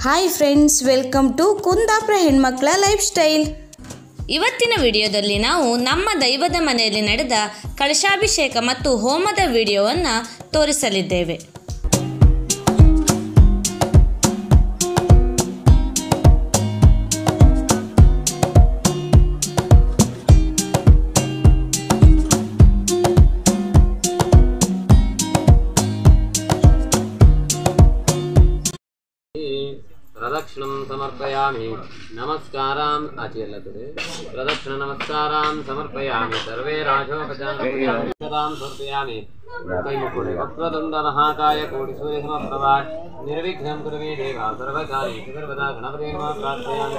Hi friends, welcome to Kundapura ಹೆಣ್ಮಕ್ಳ life style. ಇವತ್ತಿನ ವಿಡಿಯೋದಲ್ಲಿ ನಾವು ನಮ್ಮ ದೈವದ ಮನೆಯಲ್ಲಿ ನಡೆದ ಕಳಶಾಭಿಷೇಕ ಮತ್ತು ಹೋಮದ ವಿಡಿಯೋವನ್ನು ತೋರಿಸಲಿದ್ದೇವೆ. प्रदक्षिणं समर्पयामि नमस्कारान् आचर्यते प्रदक्षिण नमस्कारान् समर्पयामि सर्वे राजोपचारान् समर्पयामि कैमुकुटे वक्रतुण्ड महाकाय कोटिसूर्यसमप्रभा निर्विघ्नं कुरु मे देव सर्वकार्येषु सर्वदा गणपते नमः प्रार्थयामि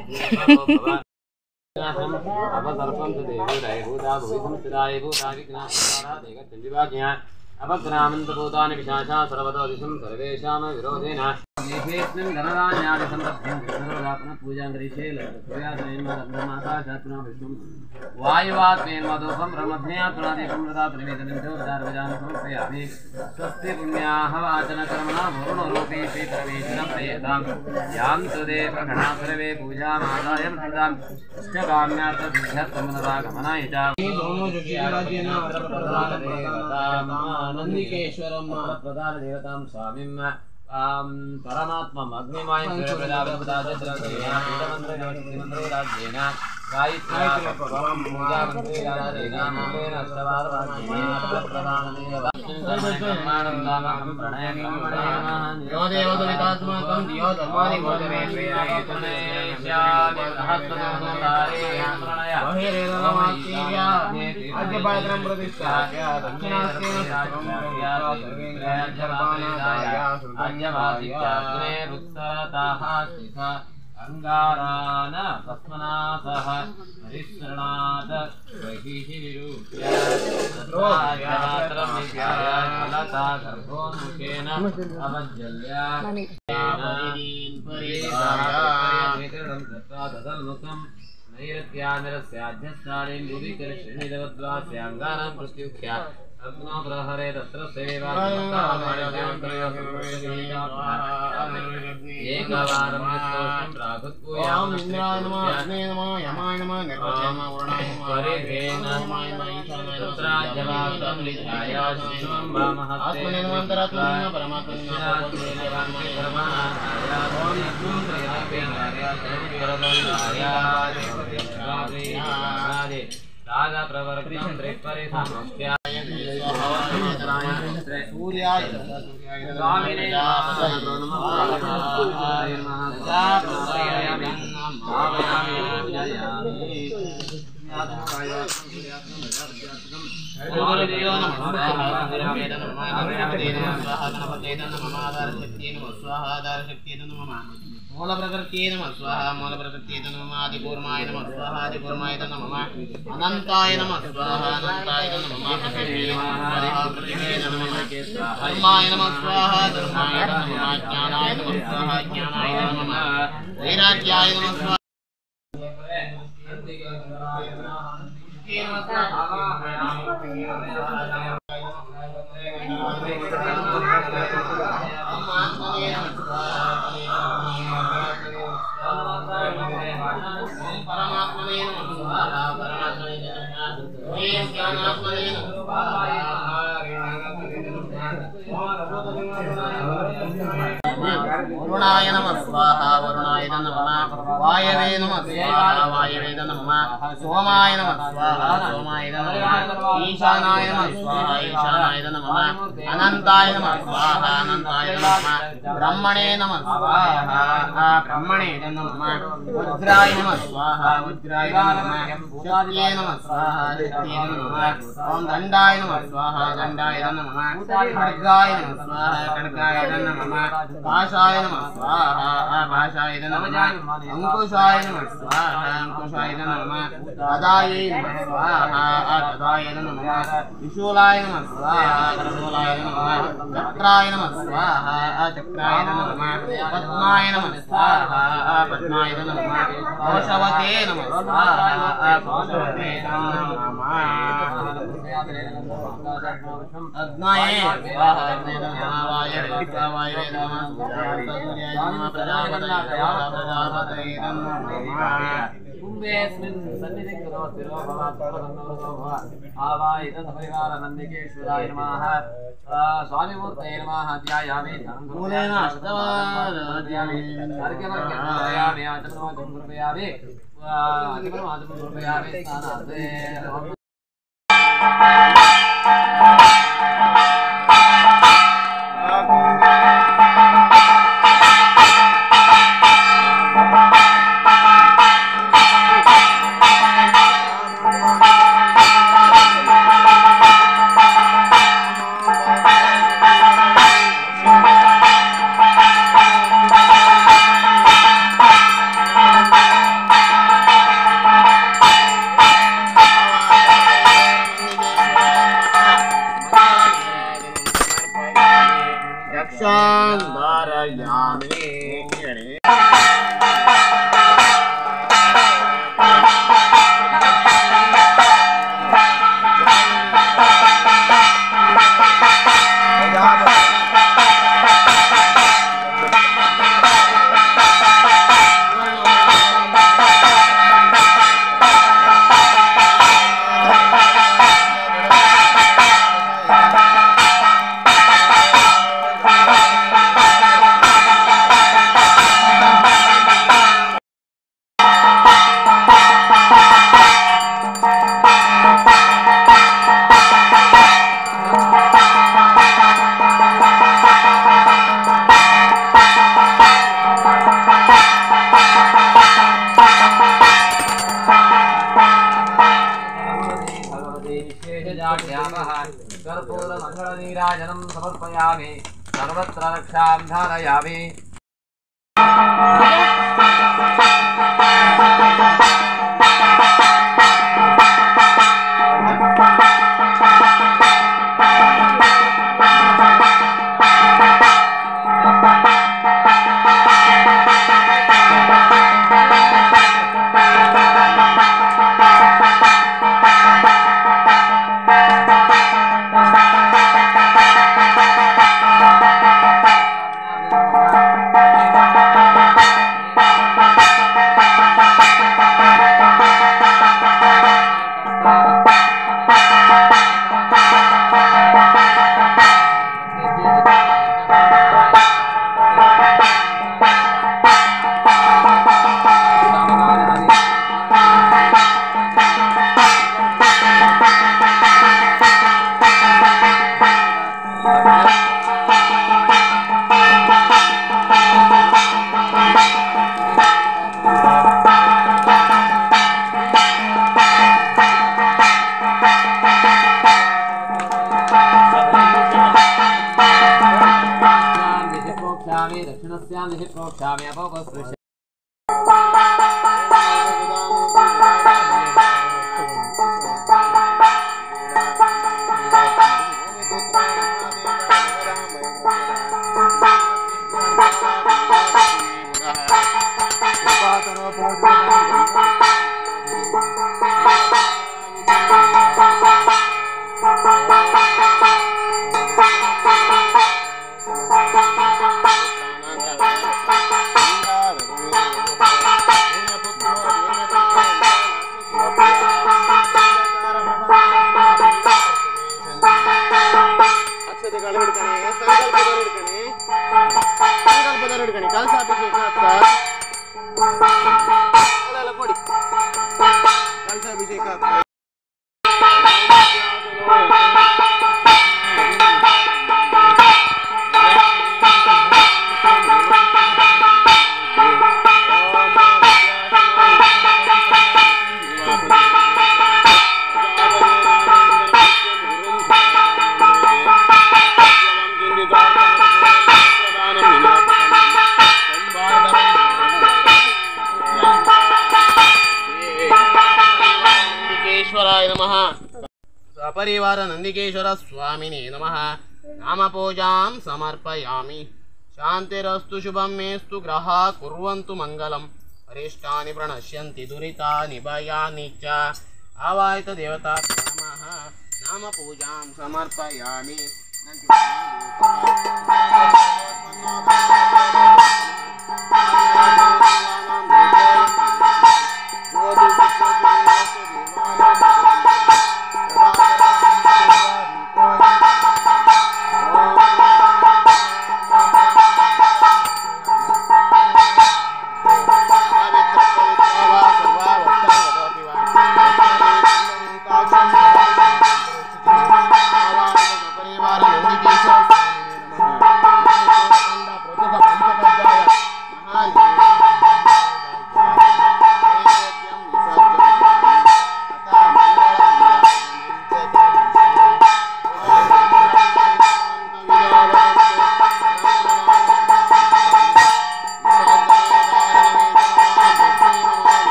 अपसर्पं च देवोदय भूता भुवि संस्थिताय भूता विघ्नाः चण्डिवाज्ञा अपग्रामन्तभूतानि पिशाचा सर्वतो दिशं सर्वेषां विरोधेन देहेऽस्मिन् धनधान्यादिसम्पत्तिं सर्वदापन पूजां करिष्ये लक्ष्म्यादनेन्मदब्धमासाशात्मना विष्णुं वायुवात्मेन्मदोपं ब्रह्मध्यात्मनादेकं प्रदातनिवेदनं च उदारविजानं समर्पयामि स्वस्ति पुण्याः वाचनकर्मणा वरुणरूपे श्रीपरमेश्वरं प्रयतां यां तदेव गणा सर्वे पूजामादाय प्रदां इष्टकाम्यार्थसिद्ध्यर्थमनरागमनाय च नंदिकेश्वरम प्रधान देवतां स्वामिं परमात्मम् अग्निमायं मंत्रराज्येन अंगारान पद्मनाभः हरिशरणाद वैहिषिरूप्य तत्रायात्रं विद्यालता गर्भोन्मुखेन अवज्जल्य तदल्मुखं नैरत्यानिरस्याध्यस्थाने युविकलश्रेणिदवद्वास्याङ्गानां प्रत्युख्या अग्नो प्रहरे तत्र सेवा एकवारं विस्तोषं प्रागुत्पूयाम् इन्द्राय नमः अग्ने नमः यमाय नमः निर्वचाय नमः वरुणाय नमः परिधेन तत्राजवातं लिखाय शिवं वामहस्ते आत्मने नमः अंतरात्मने नमः परमात्मने नमः राजा प्रवर्तितं त्रिपरिसमस्या सूर्याय स्वामिने नमः मूल प्रकृति नमः स्वाहा मूल प्रकृति नमः आदिकूर्माय नमः स्वाहा आदिकूर्माय नमः अनंताय नमः स्वाहा अनंताय नमः धर्माय नमः स्वाहा धर्माय नमः ज्ञानाय नमः स्वाहा ज्ञानाय नमः वैराग्याय नमः स्वाहा वरुणाय नमः स्वाहा वरुणाय नमः वायवे नमः स्वाहा वायवे नमः सोमाय नमः स्वाहा सोमाय नमः ईशानाय नमः स्वाहा ईशानाय नमः अनंताय नमः स्वाहा अनंताय नमः ब्रह्मणे नमः स्वाहा ब्रह्मणे नमः वज्राय नमः स्वाहा वज्राय नमः शक्तिये नमः स्वाहा शक्तिये नमः ओम दंडाय नमः स्वाहा दंडाय नमः खड्गाय नमः स्वाहा खड्गाय नमः पाशाय नमः स्वाहा पाशाय नमः अंकुशाय नमः स्वाहा अंकुशाय नमः गदायै नमः स्वाहा गदाय नमः त्रिशूलाय नमः स्वाहा त्रिशूलाय नमः चक्राय नमः स्वाहा चक्राय नमः पद्माय नमः स्वाहा पद्माय नमः कौशवते नमः स्वाहा कौशवते नमः अग्नये स्वाहा अग्नये नमः वाय वायवे नमः सूर्याय नमः प्रजापतये नमः कुम्भेऽस्मिन् सन्निधिं करोतिरो भवात्मनो भव आवाहितं परिवारनन्दिकेश्वराय नमः स्वामिमूर्तये नमः ध्यायामि मूलेन अष्टवादयामि अर्घ्यमर्घ्यमर्पयामि आचमनमाचमनं समर्पयामि आचमनमाचमनं समर्पयामि स्नानार्थे कर्पूरमङ्गलनीराजनं समर्पयामि सर्वत्र रक्षां धारयामि दक्षिणस्यां दिशि प्रोक्षामि अपोपस्पृश्य सपरिवार नंदिकेश्वर स्वामिने नमः नामपूजां समर्पयामि शांतिरस्तु शुभं मेस्तु ग्रहा कुर्वन्तु मंगलम अरिष्टानि प्रणश्यन्ति दुरितानि भयानि च आवाहित देवता नमः नामपूजां समर्पयामि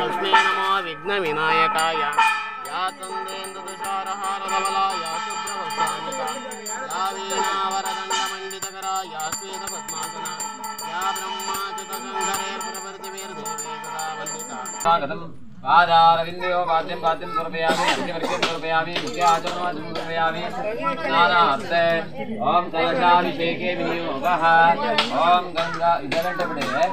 तस्मै नमो विघ्नविनायकाय या चन्द्रेन्दुतुषारहारधवलाय शुभ्रवस्त्रान्विता या वीणावरदण्डमण्डितकरा या श्वेतपद्मासना या ब्रह्माच्युतशङ्करैर्प्रभृतिभिर्देवैः सदा वन्दिता स्वागतम् पादारविन्दयो पाद्यं पाद्यं समर्पयामि अर्घ्यवर्घ्यं समर्पयामि मुख्याचरणवाचनं समर्पयामि स्नानार्थे ओम कलशाभिषेके विनियोगः ओम गंगा इदरंटे बिडे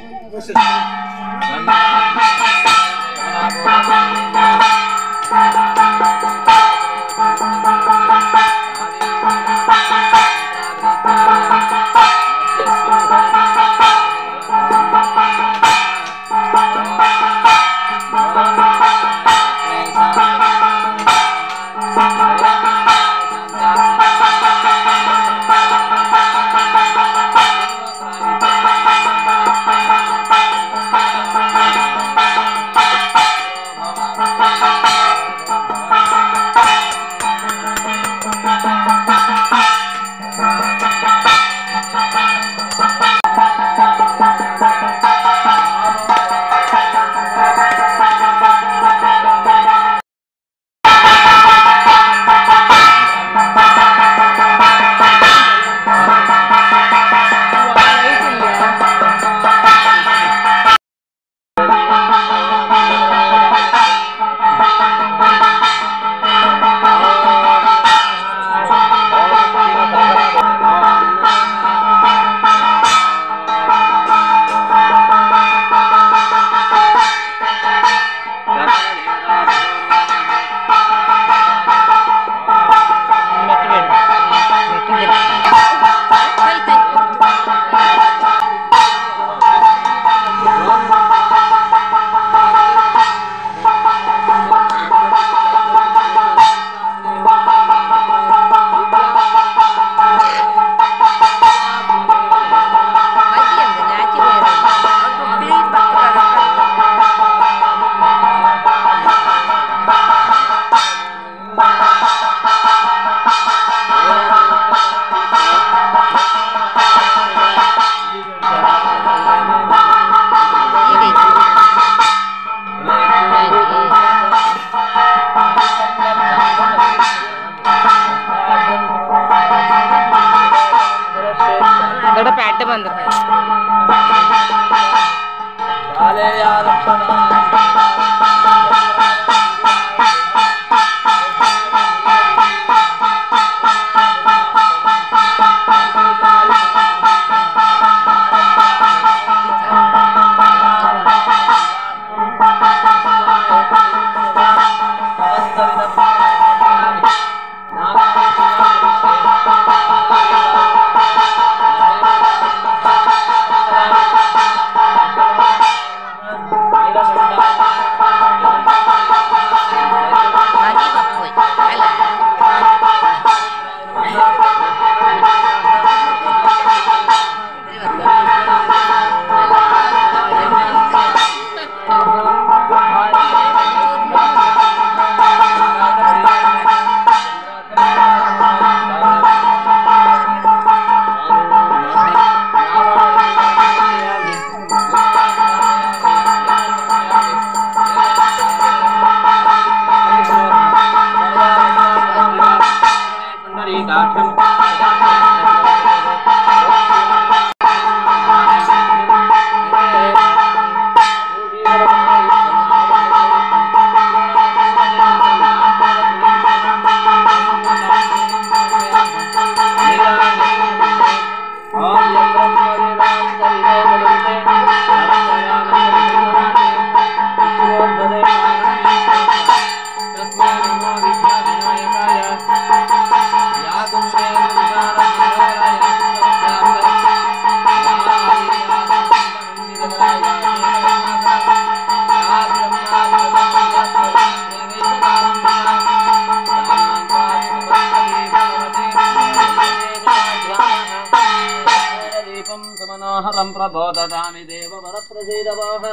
प्रबोधदामि देव वरप्रसीदवाह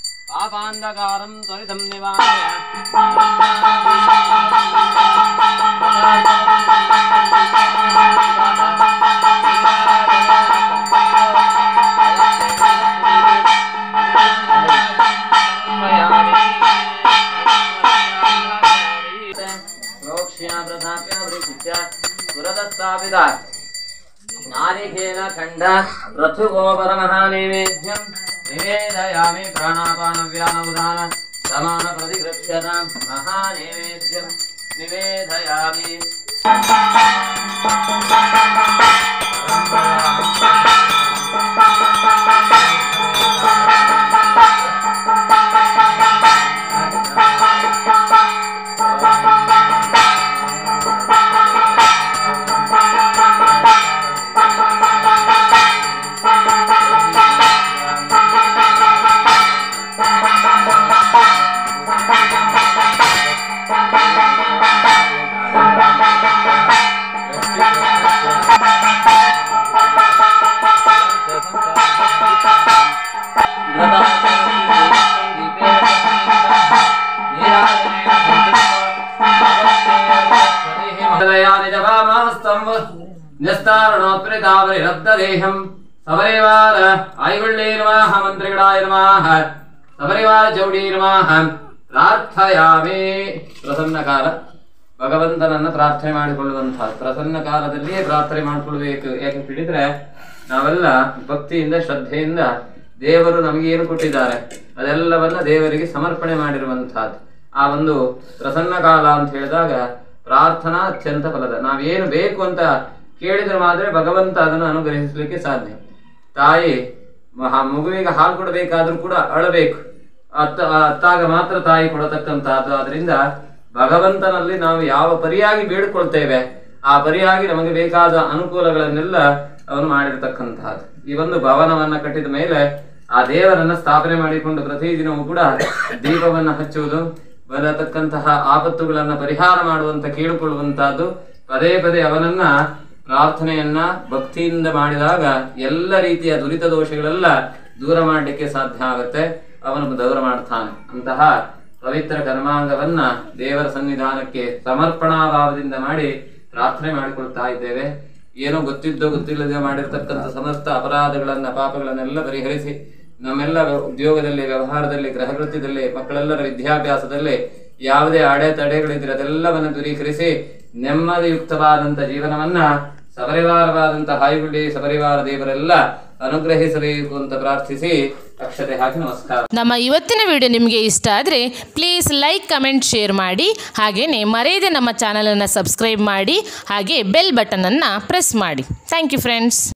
पापान्धकारं त्वरितं निवारय मया पुरतस्तापित नारिकेल खंड रथुगोपरमहानैवेद्यं निवेदयामि प्राणापानव्यानोदान समान प्रतिगृह्यतां महानैवेद्यं निवेदयामि स्तंभस्तरणोत्प्रेतावरिरब्धदेहं सपरिवार आयुर्ले नमः मंत्रिगणाय नमः सपरिवार चौडी नमः ಪ್ರಾರ್ಥಯಾಮಿ. ಪ್ರಸನ್ನ ಕಾಲ ಭಗವಂತನನ್ನು ಪ್ರಾರ್ಥನೆ ಮಾಡಿಕೊಳ್ಳುವಂತಹ ಪ್ರಸನ್ನ ಕಾಲದಲ್ಲಿಯೇ ಪ್ರಾರ್ಥನೆ ಮಾಡಿಕೊಳ್ಬೇಕು. ಯಾಕೆ ಹೇಳಿದ್ರೆ ನಾವೆಲ್ಲ ಭಕ್ತಿಯಿಂದ ಶ್ರದ್ಧೆಯಿಂದ ದೇವರು ನಮಗೇನು ಕೊಟ್ಟಿದ್ದಾರೆ ಅದೆಲ್ಲವನ್ನ ದೇವರಿಗೆ ಸಮರ್ಪಣೆ ಮಾಡಿರುವಂತಹದ್ದು. ಆ ಒಂದು ಪ್ರಸನ್ನ ಕಾಲ ಅಂತ ಹೇಳಿದಾಗ ಪ್ರಾರ್ಥನಾ ಅತ್ಯಂತ ಫಲದ. ನಾವೇನು ಬೇಕು ಅಂತ ಕೇಳಿದ್ರೆ ಮಾತ್ರ ಭಗವಂತ ಅದನ್ನು ಅನುಗ್ರಹಿಸಲಿಕ್ಕೆ ಸಾಧ್ಯ. ತಾಯಿ ಮಗುವಿಗೆ ಹಾಲು ಕೊಡಬೇಕಾದ್ರೂ ಕೂಡ ಅಳಬೇಕು, ಅತ್ತಾಗ ಮಾತ್ರ ತಾಯಿ ಕೊಡತಕ್ಕಂತಹದ್ದು. ಆದ್ರಿಂದ ಭಗವಂತನಲ್ಲಿ ನಾವು ಯಾವ ಪರಿಯಾಗಿ ಬೇಡಿಕೊಳ್ತೇವೆ ಆ ಪರಿಯಾಗಿ ನಮಗೆ ಬೇಕಾದ ಅನುಕೂಲಗಳನ್ನೆಲ್ಲ ಅವನು ಮಾಡಿರ್ತಕ್ಕಂತಹದ್ದು. ಈ ಒಂದು ಭವನವನ್ನ ಕಟ್ಟಿದ ಮೇಲೆ ಆ ದೇವರನ್ನ ಸ್ಥಾಪನೆ ಮಾಡಿಕೊಂಡು ಪ್ರತಿದಿನವೂ ಕೂಡ ದೀಪವನ್ನ ಹಚ್ಚುವುದು, ಬರತಕ್ಕಂತಹ ಆಪತ್ತುಗಳನ್ನ ಪರಿಹಾರ ಮಾಡುವಂತ ಕೇಳಿಕೊಳ್ಳುವಂತಹದ್ದು. ಪದೇ ಪದೇ ಅವನನ್ನ ಪ್ರಾರ್ಥನೆಯನ್ನ ಭಕ್ತಿಯಿಂದ ಮಾಡಿದಾಗ ಎಲ್ಲ ರೀತಿಯ ದುರಿತ ದೋಷಗಳೆಲ್ಲ ದೂರ ಮಾಡಲಿಕ್ಕೆ ಸಾಧ್ಯ ಆಗುತ್ತೆ. ಅವನು ದೂರ ಮಾಡ್ತಾನೆ. ಅಂತಹ ಪವಿತ್ರ ಕರ್ಮಾಂಗವನ್ನ ದೇವರ ಸನ್ನಿಧಾನಕ್ಕೆ ಸಮರ್ಪಣಾ ಭಾವದಿಂದ ಮಾಡಿ ಪ್ರಾರ್ಥನೆ ಮಾಡಿಕೊಳ್ತಾ ಇದ್ದೇವೆ. ಏನೋ ಗೊತ್ತಿದ್ದೋ ಗೊತ್ತಿಲ್ಲದೆ ಮಾಡಿರ್ತಕ್ಕಂಥ ಸಮಸ್ತ ಅಪರಾಧಗಳನ್ನ ಪಾಪಗಳನ್ನೆಲ್ಲ ಪರಿಹರಿಸಿ ನಮ್ಮೆಲ್ಲ ಉದ್ಯೋಗದಲ್ಲಿ, ವ್ಯವಹಾರದಲ್ಲಿ, ಗೃಹಕೃತ್ಯದಲ್ಲಿ, ಮಕ್ಕಳೆಲ್ಲರ ವಿದ್ಯಾಭ್ಯಾಸದಲ್ಲಿ ಯಾವುದೇ ಅಡೆತಡೆಗಳಿದ್ರೆ ಅದೆಲ್ಲವನ್ನು ದೂರೀಕರಿಸಿ ನೆಮ್ಮದಿಯುಕ್ತವಾದಂಥ ಜೀವನವನ್ನ ಸಪರಿವಾರವಾದಂಥ ಹಾಯ್ಗುಡಿ ಸಪರಿವಾರ ದೇವರೆಲ್ಲ ಅನುಗ್ರಹಿಸಬೇಕು ಅಂತ ಪ್ರಾರ್ಥಿಸಿ ಅಕ್ಷತೆ ಹಾಕಿ ನಮಸ್ಕಾರ. ನಮ್ಮ ಇವತ್ತಿನ ವಿಡಿಯೋ ನಿಮಗೆ ಇಷ್ಟ ಆದರೆ ಪ್ಲೀಸ್ ಲೈಕ್, ಕಮೆಂಟ್, ಶೇರ್ ಮಾಡಿ. ಹಾಗೆಯೇ ಮರೆಯದೆ ನಮ್ಮ ಚಾನಲನ್ನು ಸಬ್ಸ್ಕ್ರೈಬ್ ಮಾಡಿ. ಹಾಗೆ ಬೆಲ್ ಬಟನನ್ನು ಪ್ರೆಸ್ ಮಾಡಿ. Thank you friends.